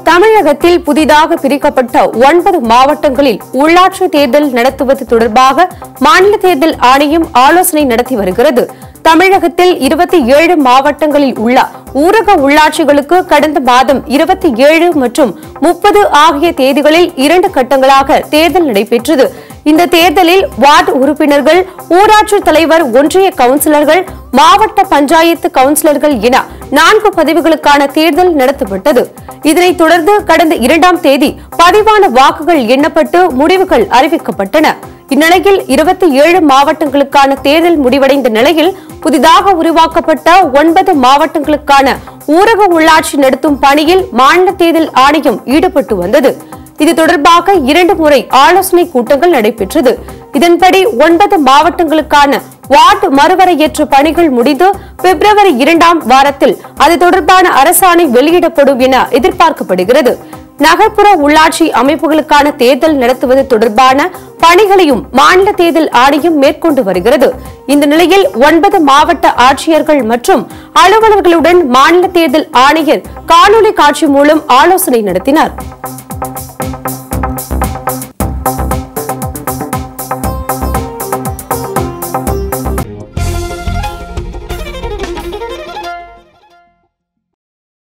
தமிழகத்தில் புதிதாக பிரிக்கப்பட்ட 9 மாவட்டங்களில் உள்ளாட்சி தேர்தல் நடத்துவது தொடர்பாக மாநில தேர்தல் ஆணையம் ஆலோசனை நடத்தி வருகிறது. தமிழகத்தில் 27 மாவட்டங்களில் உள்ள ஊரக உள்ளாட்சிகளுக்கு கடந்த மாதம் 27 மற்றும் 30 ஆகிய தேதிகளில் 2 கட்டங்களாக தேர்தல் நடைபெற்றது. இந்த தேர்தலில் வார்டு உறுப்பினர்கள், ஊராட்சி தலைவர், ஒன்றிய கவுன்சிலர்கள், மாவட்ட பஞ்சாயத்து கவுன்சிலர்கள் என 4 பதவிகளுக்கான தேர்தல் நடத்தப்பட்டது. இதனைத் தொடர்ந்து கடந்த 2ஆம் தேதி பதிவான வாக்குகள் எண்ணப்பட்டு முடிவுகள் அறிவிக்கப்பட்டன. இந்நிலையில் 27 மாவட்டங்களுக்கான தேர்தல் முடிவடைந்த நிலையில் புதிதாக உருவாக்கப்பட்ட 9 மாவட்டங்களுக்கான ஊரக உள்ளாட்சி நடத்தும் பணியில் மாநில தேர்தல் ஆணையம் ஈடுபட்டு வந்தது. இது தொடர்பாக 2 முறை ஆலோசனை கூட்டங்கள் நடைபெற்றது. இதன்படி 9 மாவட்டங்களுக்கான வார்டு மறுவரையேற்ற பணிகள் முடிந்து பிப்ரவரி 2ஆம் வாரத்தில் அது தொடர்பான அரசாணை வெளியிடப்படும் என எதிர்பார்க்கப்படுகிறது. நகர்ப்புற உள்ளாட்சி அமைப்புகளுக்கான தேர்தல் நடத்துவது தொடர்பான பணிகளையும் மாநில தேர்தல் ஆணையம் மேற்கொண்டு வருகிறது. இந்த நிலையில் 9 மாவட்ட ஆட்சியர்கள் மற்றும் அலுவலர்களுடன் மாநில தேர்தல் ஆணையர் காணொலி காட்சி மூலம் ஆலோசனை நடத்தினார்.